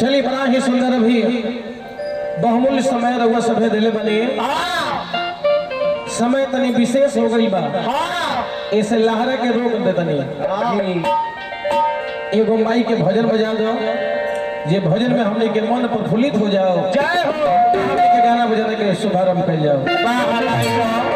चली बड़ा ही सुंदर भी बहुमूल्य समय रहुआ सभे दिले बने समय तनी विशेष हो गई बा ऐसे लहरा के रोक दे तनी एगो माई के भजन बजा दो ये भजन में हमने के मन प्रफुल्लित हो जाओ जय हो हमने के गाना बजाने के शुभारंभ कर जाओ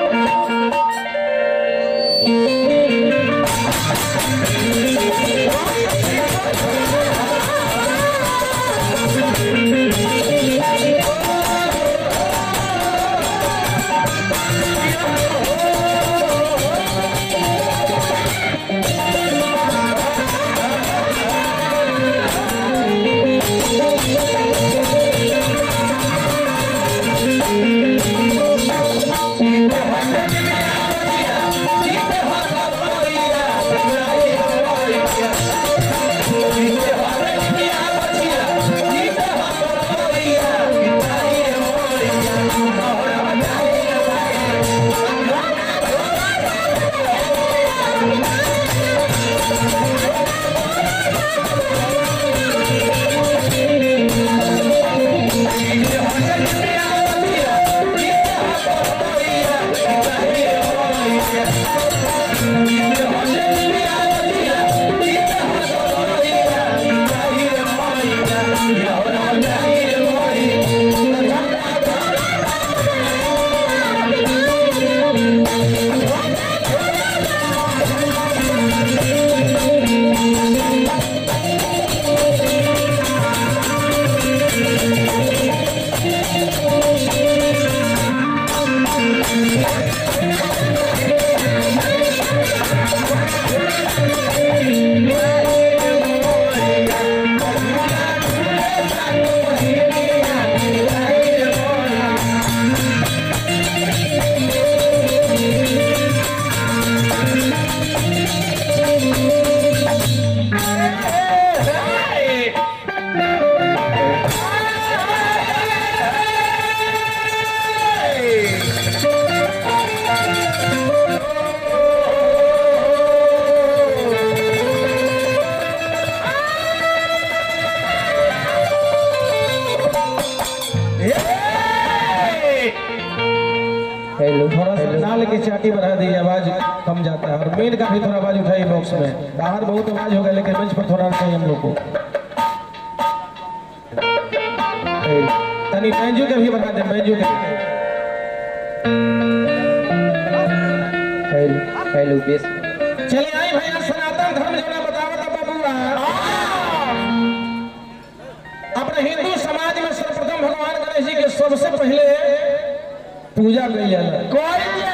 की चाटी बढ़ा दी आवाज कम जाता है और मेन का भी थोड़ा आवाज उठाई बॉक्स में बाहर बहुत आवाज हो गया लेकिन मंच पर थोड़ा चाहिए हम लोग को तनी बैंजो के भी बढ़ा दे बैंजो के हेलो बेस चलिए आई भैया सनातन धर्म जो बतावत बाबूआ अपने हिंदू समाज में सर्वप्रथम भगवान गणेश जी के सबसे पहले पूजा कई जाला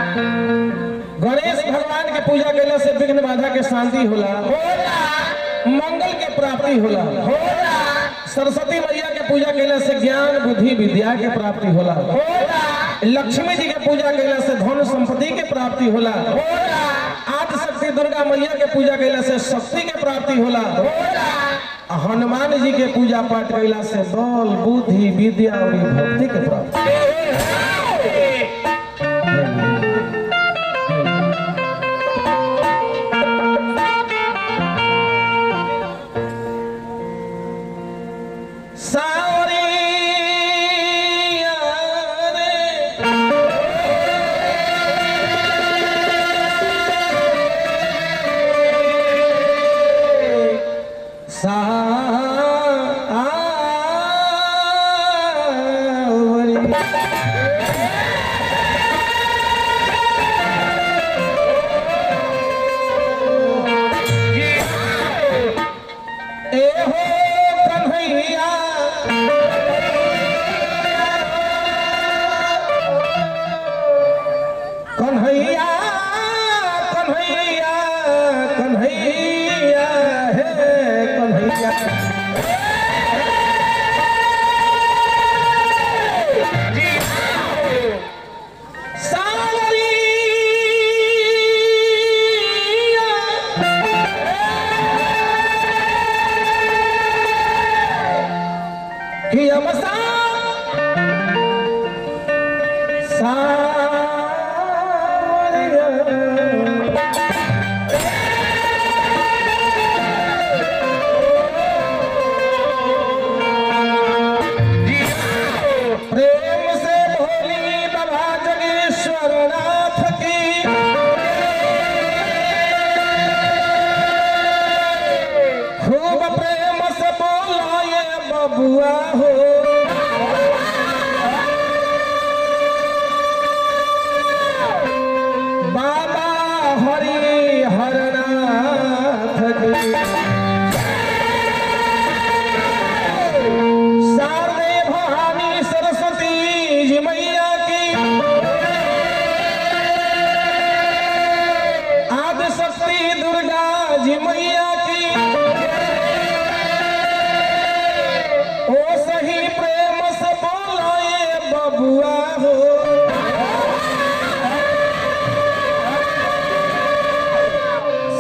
गणेश भगवान के पूजा कैला से विघ्न बाधा के शांति होला मंगल के प्राप्ति होला सरस्वती मैया के पूजा कैला से ज्ञान बुद्धि विद्या के प्राप्ति होला लक्ष्मी जी के पूजा कैला से धन संपत्ति के प्राप्ति होला आदि शक्ति दुर्गा मैया के पूजा कैला से शक्ति के प्राप्ति होला हनुमान जी के पूजा पाठ कैला से बल बुद्धि विद्या और भक्ति के प्राप्ति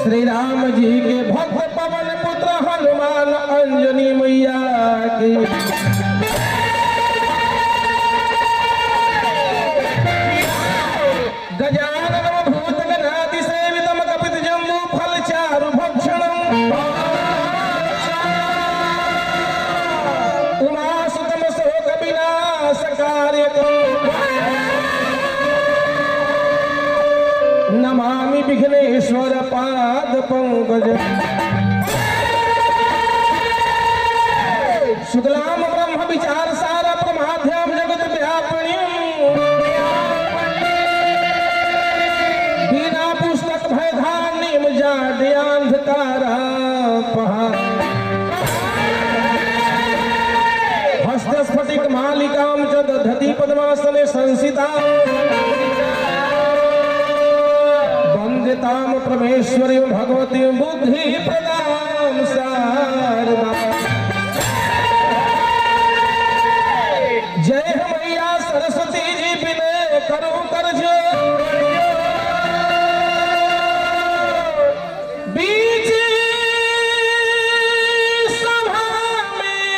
श्री राम जी के भक्त पवन पुत्र हनुमान अंजनी मैया की गजानन भूत गणादि सेवितम कपित जम्बू फल चारु भक्षणम उमासुतम शोक विनाश कार्यक्रम नमामि विघ्नेश्वर पाद पंकज शुक्लाम ब्रह्म विचार सारा प्रमाध्याम जगत व्यापिणी बिना पुस्तक भय धान्यम जाड्यांधकारा हस्तस्फटिक मालिकाम च दधति पद्मासने संसिता वंदिताम परमेश्वरी भगवती बुद्धि प्रदाम शारदा जय मैया सरस्वती जी विनय करो कर जो बीच सभा में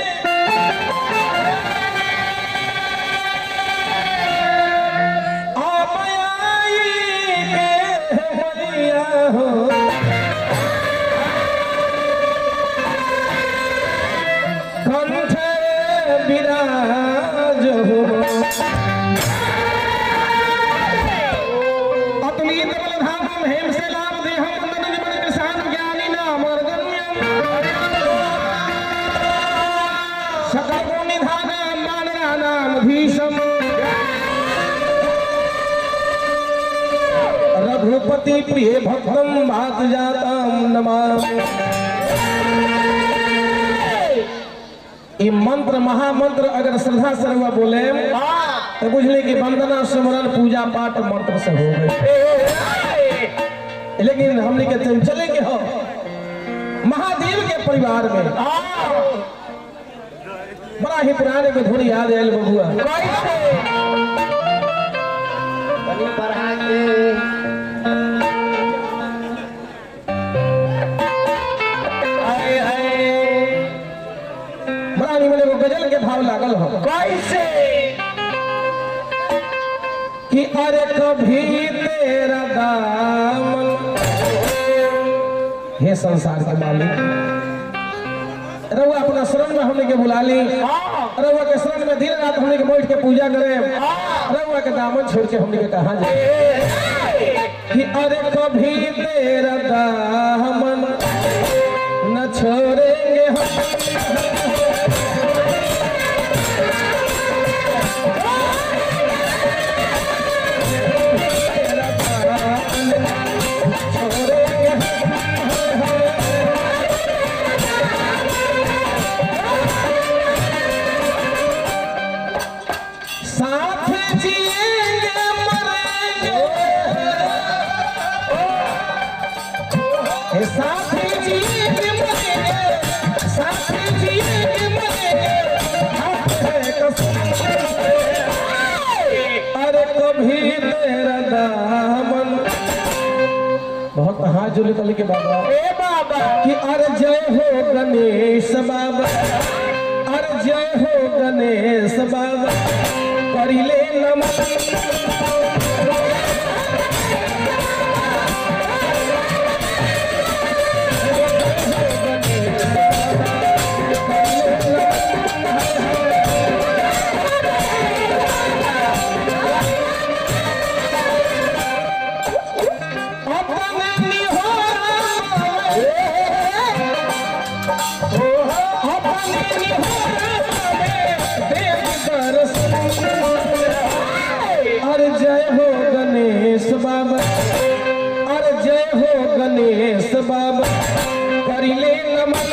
आप आई के मैया हो कंठ विराज हो अतुलित बलधाम हेम से लाभ दे हम वंदन जीवन किसान ज्ञानी नाम अर्गण्यम सकल को निधान मानना नाम भीषम रघुपति प्रिय भक्तम भात जाताम नमामि ये मंत्र महामंत्र अगर श्रद्धा से रहुआ बोले तो बुझले कि वंदना सिमरन पूजा पाठ मंत्र से हो गए लेकिन हमने के चले के हो महादेव के परिवार में बड़ा ही पुराने को धुन याद आयल बबुआ गजल के भाव लागल हो कैसे कि अरे कभी तेरा दामन हे संसार के मालिक रहुआ अपना शरण में हमने के बुला ली रहुआ के शरण में दिन रात हमने के बैठ के पूजा करे रहुआ के दामन छोड़ के हमने के कहा जाए कि अरे कभी तेरा दामन न छोड़ेंगे हम बहुत हाथ जोड़े तले के बाबा ए बाबा कि अरे जय हो गणेश बाबा अरे जय हो गणेश बाबा करिले नमन अरे जय हो गणेश बाबा अरे जय हो गणेश बाबा करिले नमन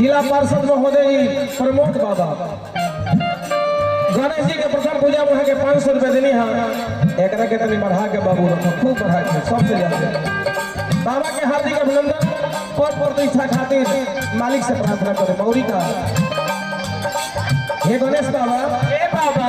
जिला पार्षद महोदय जी प्रमोद बाबा गणेश जी के प्रथम पूजा में के 500 रुपए देनी है एक के तनी बढ़ा के बाबू रखो खूब बढ़ा के सबसे ज्यादा बाबा के हार्दिक अभिनंदन पद प्रतिष्ठा खातिर मालिक से प्रार्थना करें मौरी का हे गणेश बाबा हे बाबा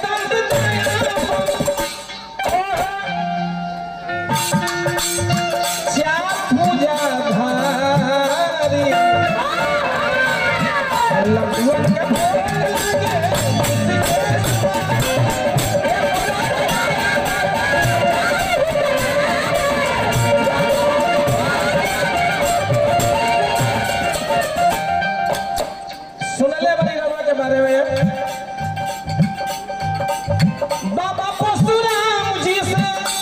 सुनले बड़ी रवा के बारे में बाबा परशुराम जी से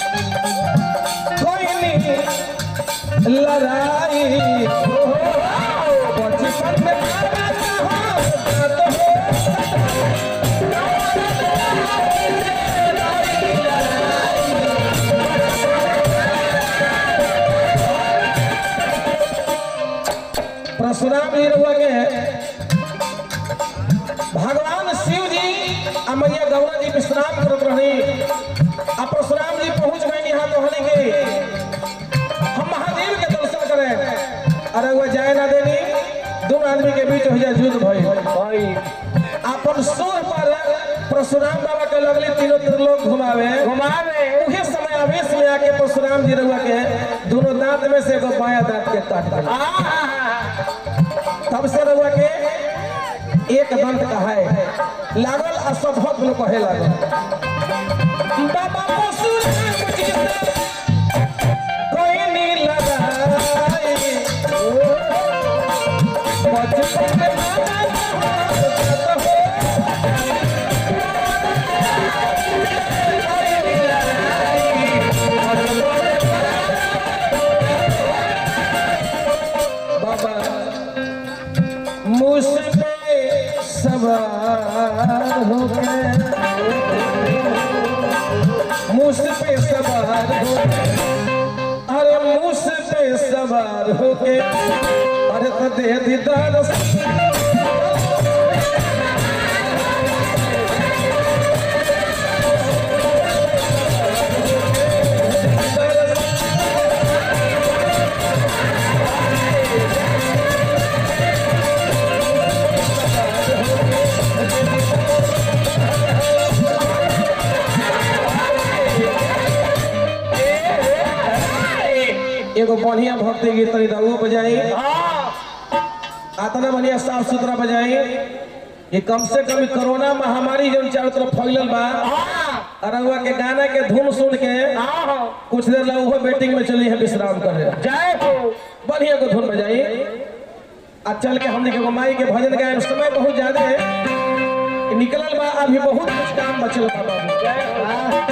कोई नहीं लड़ाई बचपन में परशुराम जी रहुआ के भगवान शिव जी मैया गौरा जी विश्राम करत रही अब परशुराम जी पहुंच गए यहाँ तो हने के हम महादेव के दर्शन करें अरे वह जाए ना देनी दोनों आदमी के बीच हो जाए युद्ध भाई अपन सुर पर परशुराम बाबा के लगले तीनों त्रिलोक घुमावे उहे समय आवेश में आके परशुराम जी रहुआ के दोनों दांत में से एगो बायां दांत के काट दिया तब से रहुआ के एक दंत कहाए लागल असभक्त लोग कहे लागल बाबा परशुराम जी कोई नहीं लगाए बचपन में बाबा मुझ पे सवार हो गए मुझ पे सवार हो अरे मुझ पे सवार हो के अरे तो दे दीदार एगो बढ़िया भक्ति गीत तनी रहुआ बजाई आतना बढ़िया साफ सुथरा बजाई ये कम से कम कोरोना महामारी जो चारों तरफ फैलल बा रहुआ के गाना के धुन सुन के कुछ देर ला वो बैटिंग में चली है विश्राम करे जय हो बढ़िया को धुन बजाई आ चल के हमने के माई के भजन गाए समय बहुत ज्यादा है निकलल बा अभी बहुत कुछ काम बचल बा बाबू जय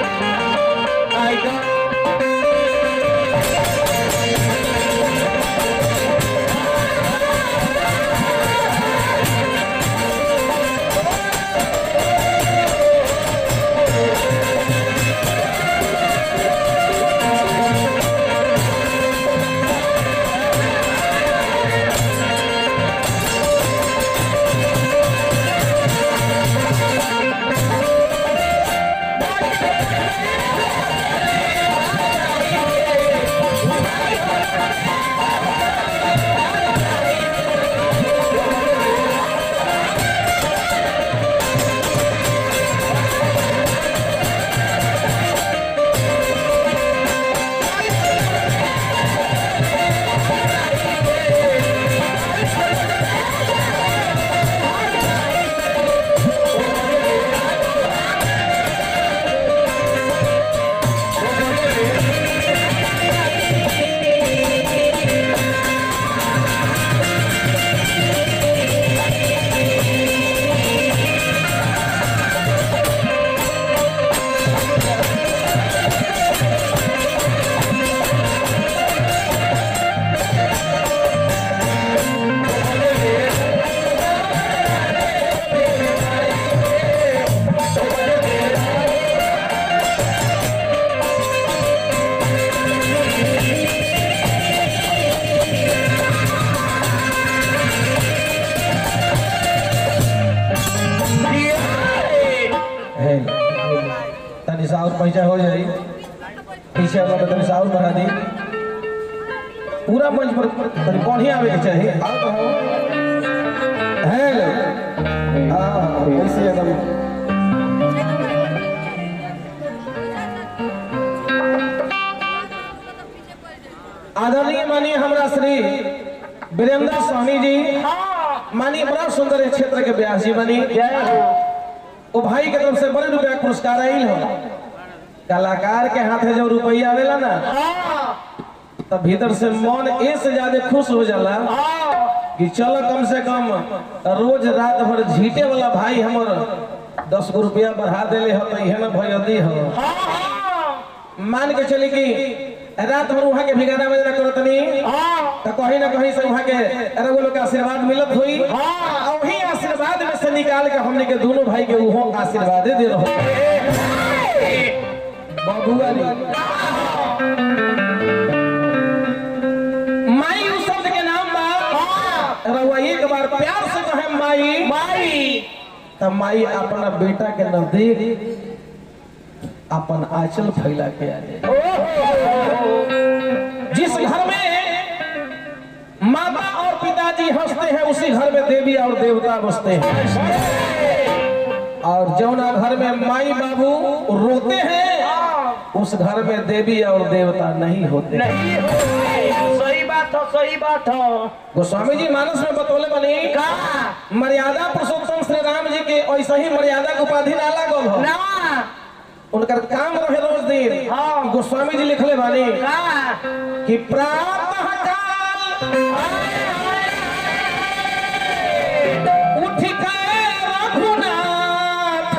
हो सा और पैसा हो जाए पीछे वाला तनी सा और बढ़ा दी पूरा मंच पर तनी बढ़िया आवे के चाहिए आओ तो हो हेलो हां कैसे एकदम आदरणीय माननीय हमरा श्री वीरेंद्र सोनी जी माननीय बड़ा सुंदर क्षेत्र के व्यास जी बनी वो भाई के तरफ से बड़े रुपया पुरस्कार आयल हो कलाकार के हाथे जब रुपया आवेला ना तब भीतर से मन ए से ज्यादा खुश हो जाला कि चलो कम से कम रोज रात भर झीटे वाला भाई हमर 10 रुपया बढ़ा देले हो तो इहे ना भयदी हो मान के चली कि रात भर वहां के भिगाना बजना करतनी तो कहीं ना कहीं से वहां के रघु लोग का आशीर्वाद मिलत हुई और वही आशीर्वाद में से निकाल के हमने के दोनों भाई के वो आशीर्वाद दे रहो बाबूआ रे माई उस शब्द के नाम बा रघुआ एक बार प्यार से कहे माई माई तब माई अपना बेटा के नजदीक अपन आंचल फैला के आ जिस घर में माता और पिताजी हंसते हैं उसी घर में देवी और देवता बसते हैं और जौना घर में माई बाबू रोते हैं उस घर में देवी और देवता नहीं होते सही बात हो गोस्वामी जी मानस में बतौले बनी का मर्यादा पुरुषोत्तम श्री राम जी के ऐसा ही मर्यादा के उपाधि ना लागल हो ना उनका काम रहे रोज दिन गोस्वामी जी लिखले बानी कि प्रातः काल उठ के रघुनाथ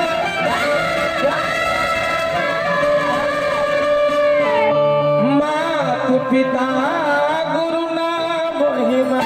माता पिता गुरु नाम महिमा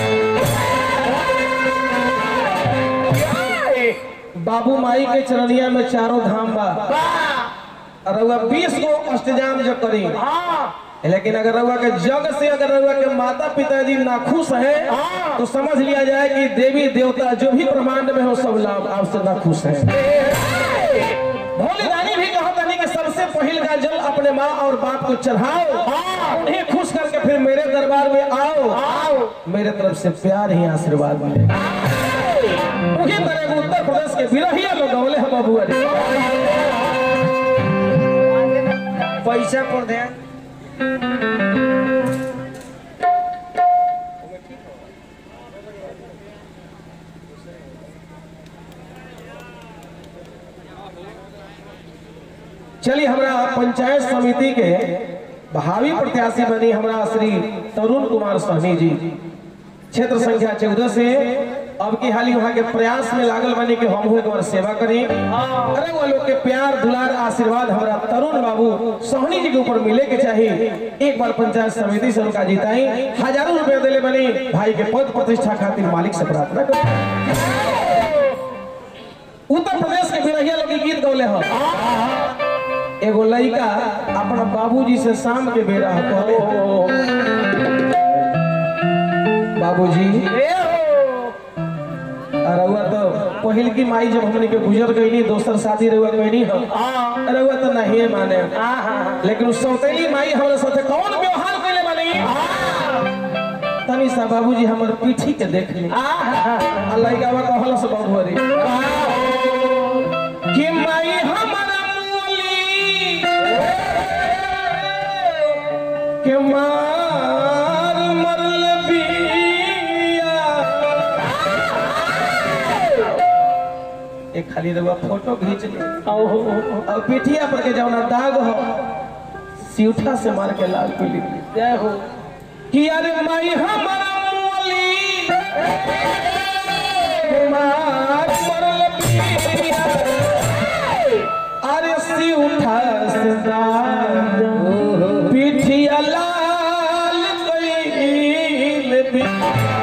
बाबू माई के चरनिया में चारों धाम बा रउआ 20 को अष्टजाम जो करी लेकिन अगर रउआ के जग से अगर रउआ के माता पिताजी नाखुश है तो समझ लिया जाए कि देवी देवता जो भी ब्रह्मांड में हो सब लाभ आपसे नाखुश है भोली रानी भी कहता नहीं कि सबसे पहले का जल अपने माँ और बाप को चढ़ाओ उन्हें खुश करके फिर मेरे दरबार में आओ मेरे तरफ से प्यार ही आशीर्वाद मिलेगा उसी तरह उत्तर प्रदेश के बिरहिया लोग गौले हैं बाबू पैसा पर ध्यान चलिए हमारा पंचायत समिति के भावी प्रत्याशी बनी हमारा श्री तरुण कुमार सहनी जी क्षेत्र संख्या 14 से अब की हाल वहाँ के प्रयास में लागल बनी कि हम एक बार सेवा करें अरे वो लोग के प्यार दुलार आशीर्वाद हमारा तरुण बाबू सोहनी जी के ऊपर मिले के चाहिए एक बार पंचायत समिति से उनका जिताई हजारों रुपए दिले बनी भाई के पद प्रतिष्ठा खातिर मालिक से प्रार्थना कर उत्तर प्रदेश के बिरहिया लोग गीत गौले हो एगो लड़का अपना बाबूजी से शाम के बेरा कहले बाबूजी रउआ तो पहिल की माई जब हमने के गुजर गई दोसर शादी रउआ कहनी हो रउआ तो नहीं माने लेकिन उस सौतेली माई हमारे साथ कौन व्यवहार कैले मानी तनी सा बाबूजी हमर पीठी के देख ली अल्लाह का कहला से बाबू रे कि माई हमारा मूली के मार मरल बिया एक खाली रउआ फोटो खींच ली और पीठिया पर के जौना दाग हो सिउठा से मार के लाल पीली जय हो कि अरे माई हमारा मूली मार मरल बिया अरे सिउठा से दाग पीठिया लाल कइल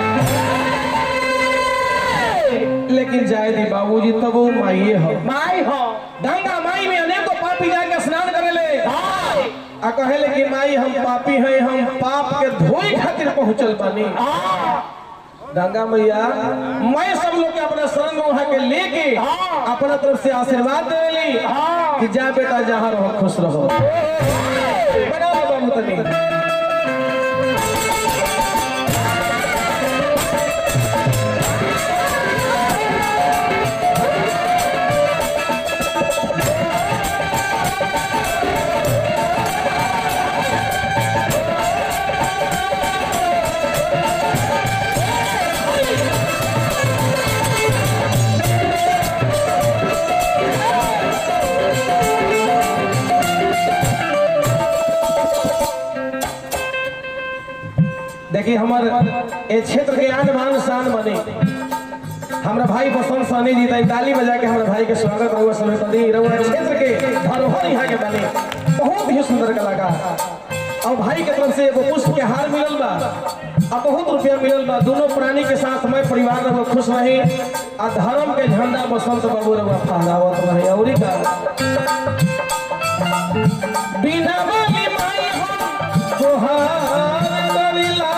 लेकिन जाए दी बाबूजी तब वो माई हो गंगा माई में अनेकों पापी जाके स्नान करेले आ कहेले कि माई हम पापी हैं हम पाप के धोई खातिर पहुंचल बानी गंगा मैया मैं सब लोग के अपना शरण में वहां के लेके अपना तरफ से आशीर्वाद देली कि जा बेटा जहाँ रहो खुश रहो। बड़ा बाबू तनी देखिए हमारे क्षेत्र के आन बान शान बने हमारा भाई बसंत सानी जी ताली बजा के हमारे भाई के स्वागत रहुआ समय बनी रहुआ क्षेत्र के धरोहर यहाँ के बने बहुत ही सुंदर कलाकार और भाई के तरफ से एगो पुष्प के हार मिलल बा और बहुत रुपया मिलल बा। दोनों प्राणी के साथ मैं परिवार रहो खुश रही और धर्म के झंडा बसंत बाबू रहुआ फहरावत रहे और का बिना वाली माई हो जोहार करिला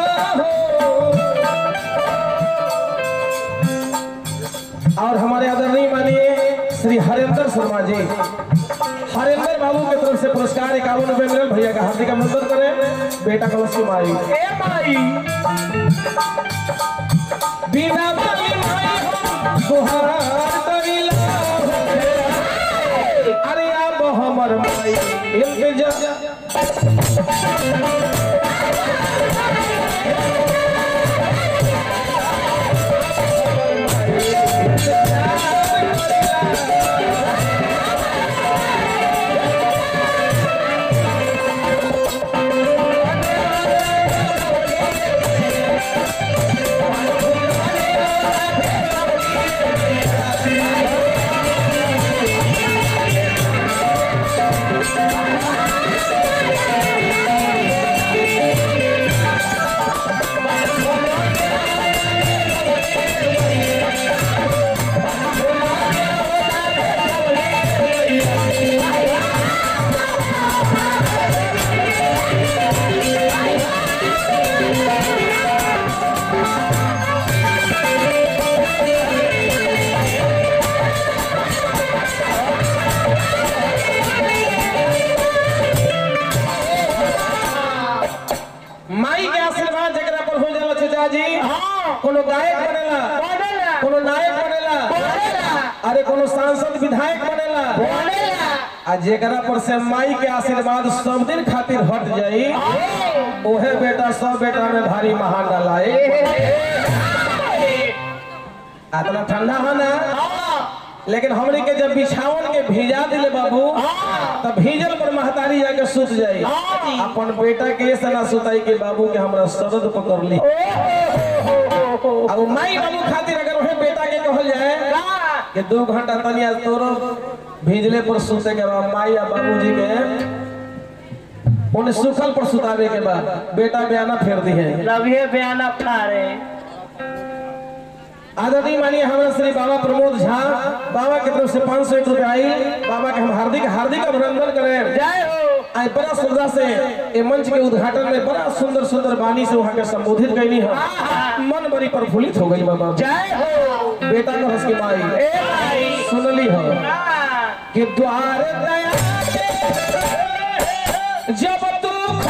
और हमारे आदरणीय माननीय श्री हरेंद्र शर्मा जी हरेंद्र बाबू की तरफ से पुरस्कार 51 रुपए मिले। भैया का हार्दिक अभिनंदन करें। बेटा कलश की माई ए माई बिना वाली माई हो सुहार करिला अरे आप हमर माई इल्तिजा कोनो गायक बनेला कोनो नायक बनेला अरे कोनो सांसद विधायक बनेला आ जेकरा पर से माई के आशीर्वाद सब दिन खातिर हट जाई ओहे बेटा सब बेटा में भारी महान डालाए। इतना ठंडा है ना लेकिन हमने के जब बिछावन के भेजा दिले बाबू तब भीजल पर महतारी जाके सुत जाई अपन बेटा के सना सुताई के बाबू के हमरा सरद पकड़ ली। अब माई बाबू खातिर अगर वह बेटा के कहल जाए कि 2 घंटा तनिया तोरो भीजले पर सुते के बाद माई या बाबूजी के उन्हें सुखल पर सुतावे के बाद बेटा बयाना फेर दी है लविए बयाना फाड़े। आदरणीय मानिए हमारे श्री बाबा प्रमोद झा बाबा की तरफ से 501 रुपए आई। बाबा के हम हार्दिक हार्दिक अभिनंदन करें। जय हो। आज बड़ा श्रद्धा से ये मंच के उद्घाटन में बड़ा सुंदर सुंदर वाणी से वहाँ के संबोधित करनी है। मन बड़ी प्रफुल्लित हो गई बाबा। जय हो। बेटा का हंस की माई सुनली हो कि द्वार दया जब तू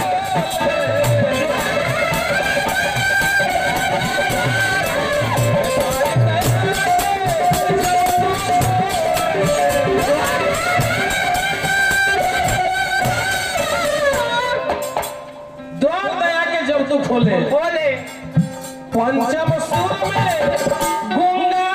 खोले बोले पंचम सुर में गूंगा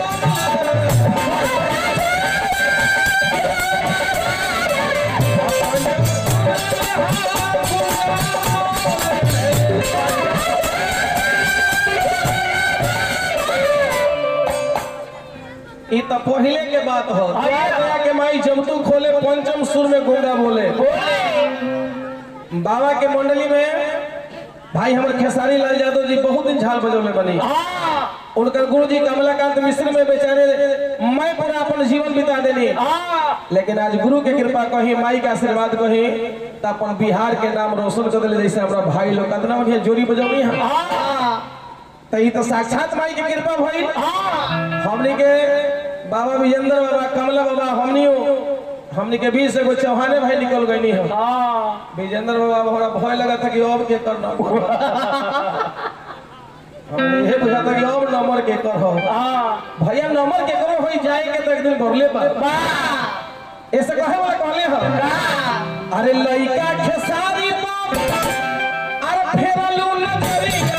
ये तो पहले के बात हो के माई जब तू खोले पंचम सुर में गूंगा बोले। बाबा के मंडली में भाई हमारे खेसारी लाल यादव जी बहुत दिन झाल बजौले बनी। उनका गुरु जी कमलाकांत मिश्र में बेचारे मैं पूरा अपन जीवन बिता देनी लेकिन आज गुरु के कृपा कही माई के आशीर्वाद कही तो अपन बिहार के नाम रोशन कर दिले। जैसे हमारा भाई लोग कितना बढ़िया जोड़ी बजौनी है तो ये तो साक्षात माई की कृपा भइल। हमनी के बाबा विजेंद्र बाबा, कमला बाबा, हमनी के बीच से कोई चौहाने भाई निकल गई हो। विजेंद्र बाबा हमारा भय लगा था कि अब के करना हमने ये बुझा था कि अब नंबर के कर हो। भैया नंबर के करो हो जाए के तो एक दिन भरले बा ऐसे कहे वाला कहले हो। अरे लइका खेसारी बाप अरे फेरलू नजरिया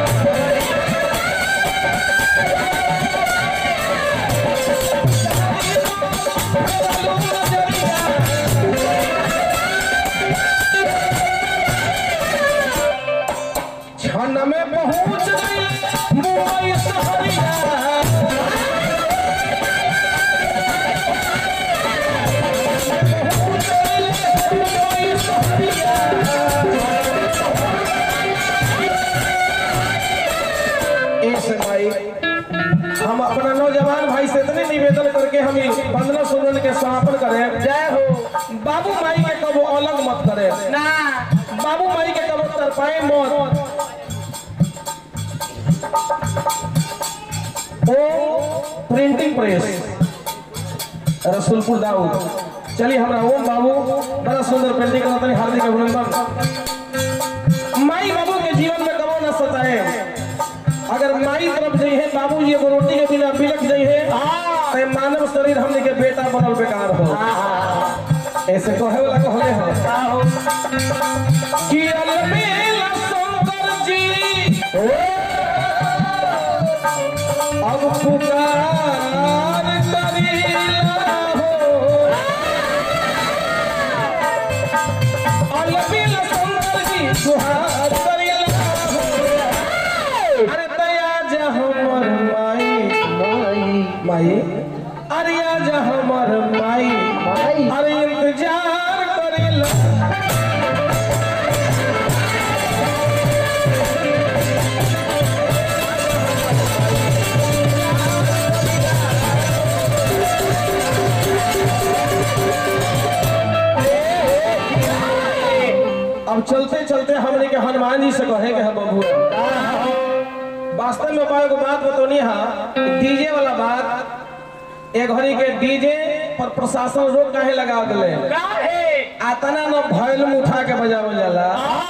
छन में पहुंच गई मुंबई शहरिया हम अपना नौजवान भाई से इतने निवेदन करके हम 15 सोलन के समापन करें। जय हो। बाबू माई के कबो अलग मत करे ना, बाबू माई के कबो तरपाए मत। ओ प्रिंटिंग प्रेस रसूलपुर दाऊद, चलिए हमारा ओम बाबू बड़ा सुंदर पेंटिंग करते हैं, हार्दिक अभिनंदन। माई बाबू के जीवन में कबो न सताए, अगर माई तरफ जाइए बाबू जी एगो रोटी के बिना बिलक जाइए तो मानव शरीर हमने के बेटा बनल बेकार हो। ऐसे कहे वाला कहले हो कि अलबेला शंकर जी अब पुकार करीला हो। अलबेला शंकर जी सुहार करीला हो। अरे हमर माई अरे आज हमर माई अरे इंतजार करेला। अब चलते चलते हमने के हनुमान जी से कहे के हम बबुआ वास्तव में बात बतौनी है डीजे वाला बात। एक घड़ी के डीजे पर प्रशासन रोक काहे लगा दिले आतना न भैलम उठा के बजावल जाला।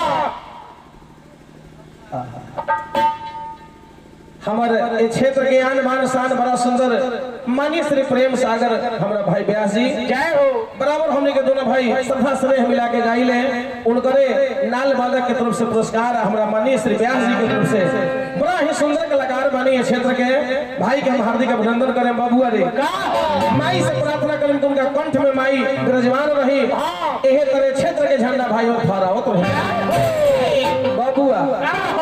हमारे क्षेत्र के आन बान शान बड़ा सुंदर माननीय श्री प्रेम सागर हमारा भाई व्यास जी जय हो। बराबर हमने के दोनों भाई श्रद्धा स्नेह मिला के गाई ले उनकरे नाल वादक के तरफ से पुरस्कार हमारा माननीय श्री व्यास जी की तरफ से। बड़ा ही सुंदर कलाकार बनी क्षेत्र के भाई के हम हार्दिक अभिनंदन करें। बबुआ रे माई से प्रार्थना करें कि उनका कंठ में माई विराजमान रही, यही तरह क्षेत्र के झंडा भाई और फहराओ तो बबुआ।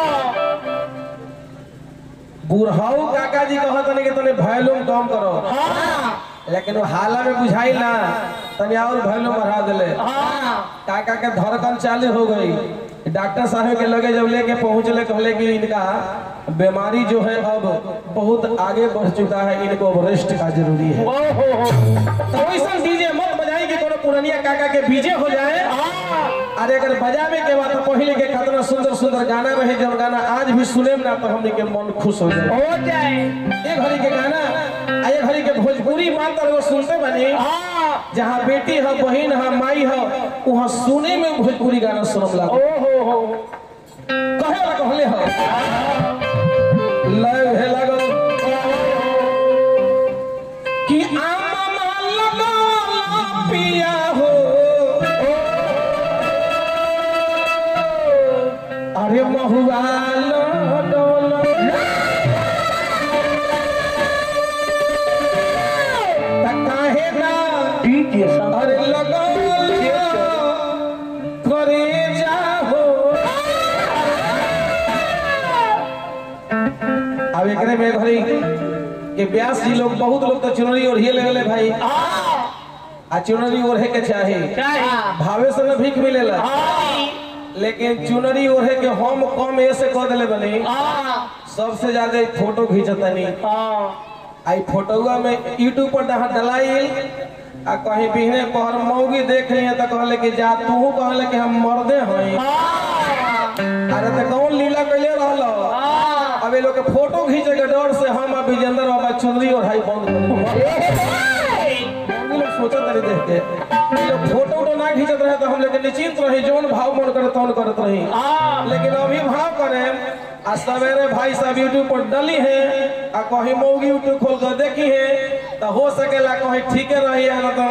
बुढ़ाऊ काका जी कहत नहीं कि तने वॉल्यूम कम करो, लेकिन वो हाला में बुझाई ना तने और वॉल्यूम बढ़ा दिले। काका के धड़कन चालू हो गई। डॉक्टर साहब के लगे जब लेके पहुंचले कहले कि इनका बीमारी जो है अब बहुत आगे बढ़ चुका है, इनको अब रेस्ट का जरूरी है। तो वैसा डीजे मत बजाई कि कोनो पुरानिया काका के बीजे हो जाए। अरे अगर बजावे के बाद तो पहले के कितना सुंदर सुंदर गाना रहे, जब गाना आज भी सुने ना तो हमने के मन खुश हो जाए। एक घड़ी के गाना एक घड़ी के भोजपुरी मात्र वो सुनते बने, जहाँ बेटी है बहन है माई है वहाँ सुने में भोजपुरी गाना सुनम लगा। कहे कहले हो लय है लगो कि आमा लगो पिया हो। अरे महुआ काहे ना अरे लगो करे जाहो। अब एकरे में घड़ी के व्यास जी लोग बहुत लोग तो चुनरी ओढ़िए ले भाई, आ चुनरी ओढ़े के चाहे भावे से न भीख मिलेला, लेकिन चुनरी ओढ़े के हम कम ऐसे कह दिले बनी सबसे ज्यादा फोटो खींचतनी। आई फोटोआ में यूट्यूब पर डलाई आ कहीं बिहने पर मौगी देख लिए तो कहले कि जा तू कहले कि हम मर्दे हई। अरे तो कौन लीला कैले रहलो, अब अब ये लोग के फोटो खींचे के डर से हम अब विजेंद्र बाबा चुनरी और हाई बंद लोग सोचत रहे देख के ये लोग फोटो उटो ना खींचत रहे तो हम लोग निश्चिंत रही जोन भाव मन करे तौन करत रही। लेकिन अभी भाव करे आज सवेरे भाई साहब यूट्यूब पर डली है आ कहीं मौगी यूट्यूब खोल कर देखी है तो हो सकेला कहीं ठीके रही है ना तो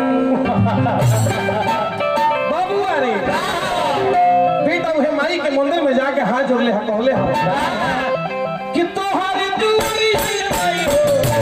बाबू अरे बेटा उहे माई के मंदिर में जाके हाथ जोड़ ले कहले हम कि तोहारी दूरी आई हो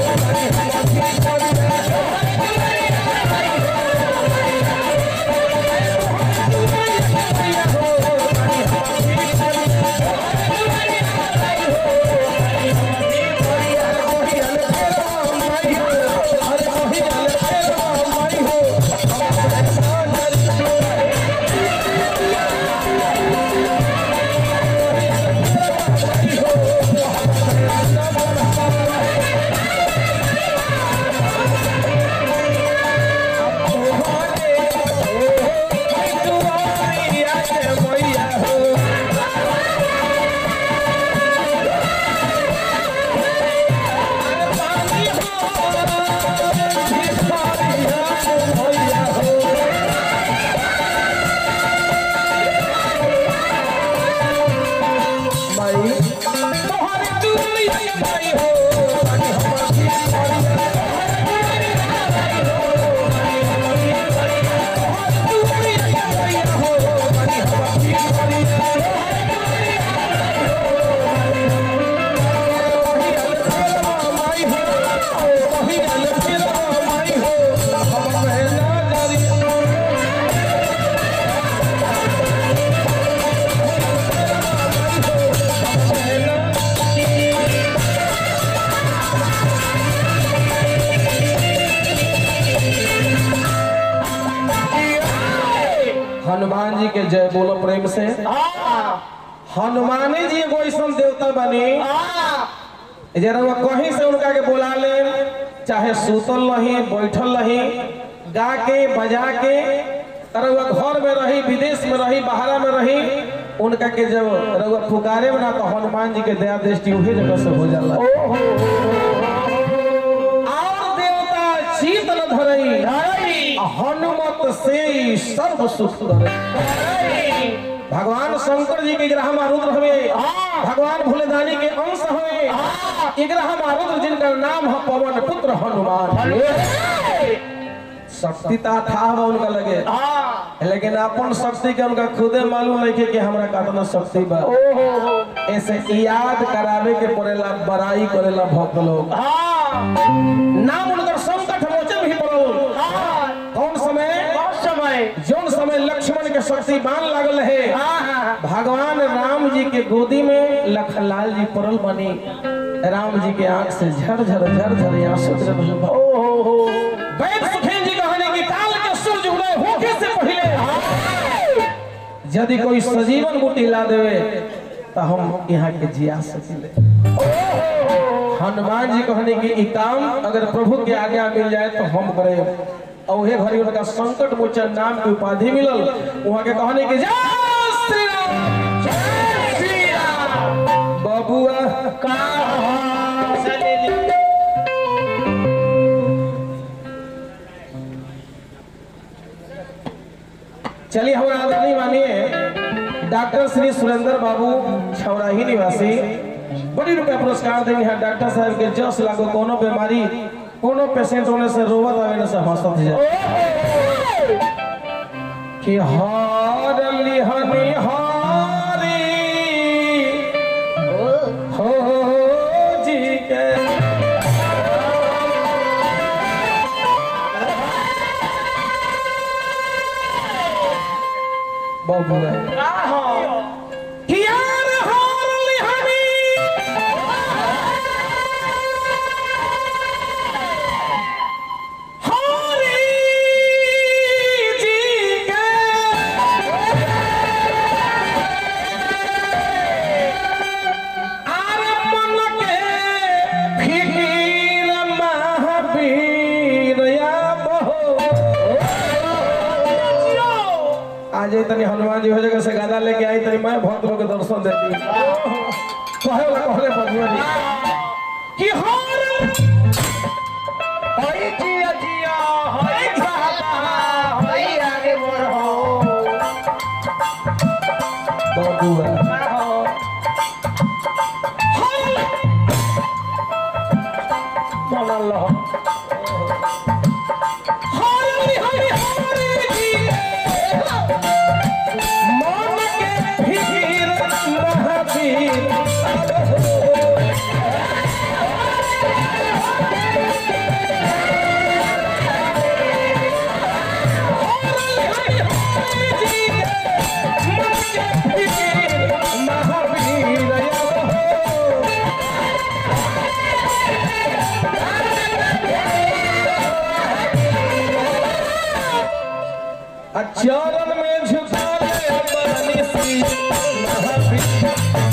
हनुमान जी के जय बोलो प्रेम से। हनुमान जी एगो ऐसा देवता बनी जरा वो कहीं से उनका के बुला ले चाहे सुतल रही बैठल रही गा के बजा के रउआ घर में रही विदेश में रही बाहर में रही उनका के जब रउआ पुकारे ना तो हनुमान जी के दया दृष्टि उही जगह से हो जाला। और देवता शीत न धरई हनुमत से सर्व सुख धरई। भगवान शंकर जी के ग्रह मारुद्र हुए भगवान भोलेदानी के अंश हुए ग्रह मारुद्र जिनका नाम है पवन पुत्र हनुमान। शक्ति था उनका लगे लेकिन अपन शक्ति के उनका खुदे मालूम नहीं कि हमरा कितना शक्ति बा। ऐसे याद करावे के पड़ेला बड़ाई करेला भक्त लोग नाम उनका संकट मोचन भी पड़ो। कौन समय जौन समय लक्ष्मण के शक्ति बाण लागल है भगवान राम जी के गोदी में लखनलाल जी पड़ल बनी राम जी के आंख से झरझर आंसू वैद सुखेन जी कहने की काल के सूरज उदय होके से पहले यदि कोई सजीवन बूटी ला देवे तो हम यहाँ के जिया सकिले। हनुमान जी कहने की ई काम अगर प्रभु के आज्ञा मिल जाए तो हम करे। औहे घड़ी उनका संकट मोचन नाम की उपाधि मिलल वहां के कहने की जय श्री राम बबुआ का चलिए हमारा आदरणीय मानिए डॉक्टर श्री सुरेंद्र बाबू छौराही निवासी बड़ी रुपया पुरस्कार देंगे हैं डॉक्टर साहब के जस लागो कोनो बीमारी कोनो पेशेंट होने से रोवत आवे से हंसत जाए कि हार लिहनी हारी हो जी के बबुआ आज तनी हनुमान जी हो जगह से गादा लेके आई तनी मैं भक्त लोग के दर्शन देती। कहे वाला कहले बबुआ जी कि हर होई जिया जिया होई बाबा होई आगे बढ़ो बबुआ मन लो हरि हरि हरि जी मन के फिकीर महावीर चरण में झुका ले बरनी सी महावीर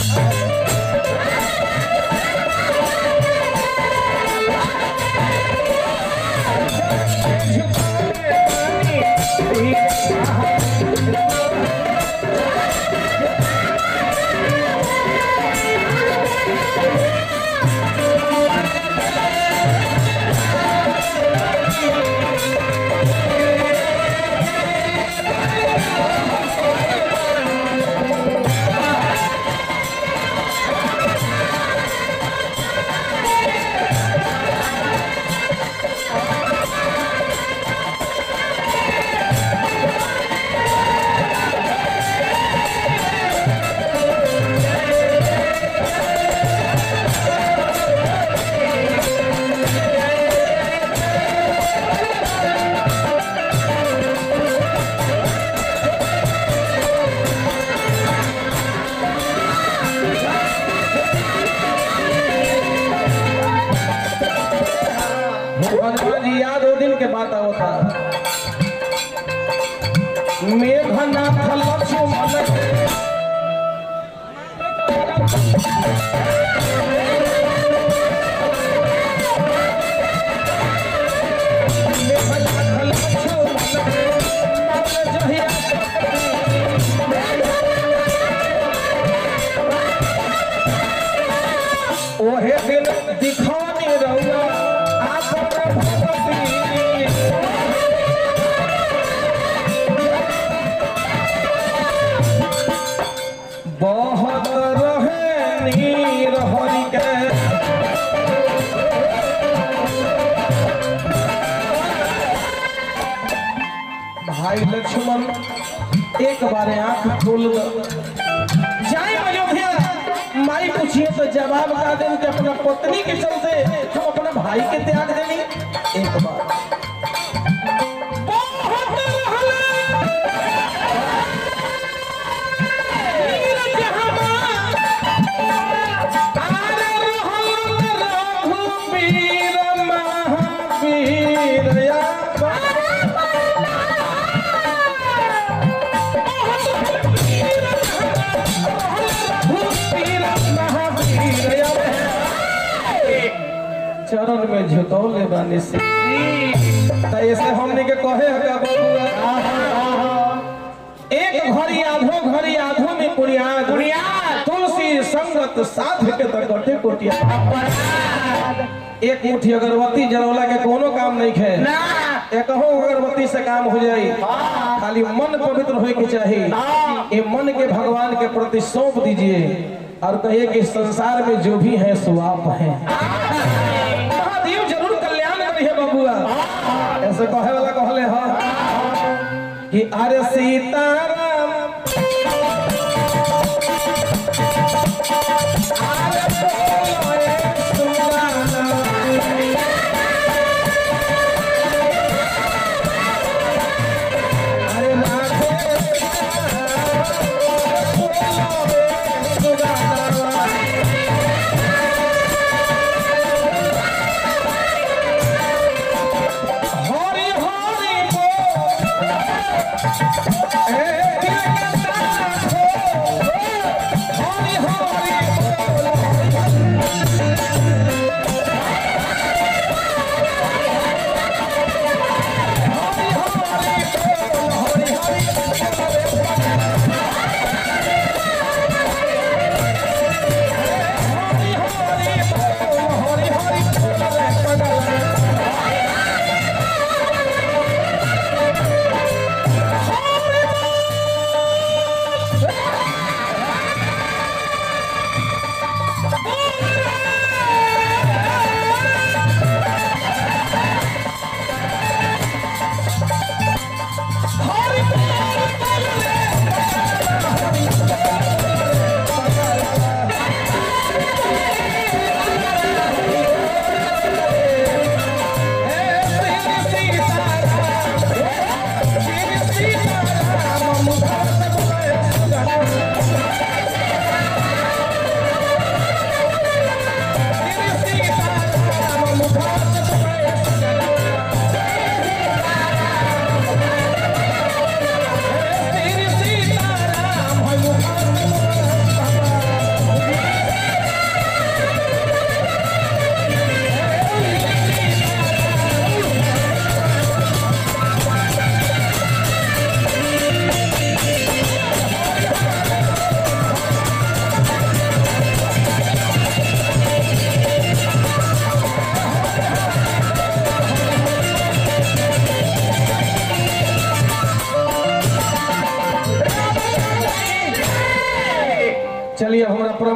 जी याद वो दिन के बात आओ था मेघनाथ लक्ष्मण ओहे दिन दिखानी रहुआ बहुत रहे नीर हरि के भाई लक्ष्मण एक बार आंख खोल जाए अयोध्या माई पूछिए तो जवाब का दें कि अपना पत्नी के चलते हम अपना भाई के त्याग देनी एक बार चरण में झुकौले बानी से ऐसे हमने के कहे है बबुआ एक घड़ी आधो में पुरिया तुलसी संगत साध के तकटे कोटिया एक मुट्ठी अगरबत्ती जलौला के कोनो काम नहीं खे एक अगरबत्ती से काम हो जाई खाली मन पवित्र होए के चाहिए ये मन के भगवान के प्रति सौंप दीजिए और कहिए कि संसार में जो भी है सो आप हैं महादेव जरूर कल्याण करिए बबुआ ऐसे कहे वाला कहले हाँ कि अरे सीताराम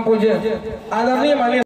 परम पूज्य आदरणीय माननीय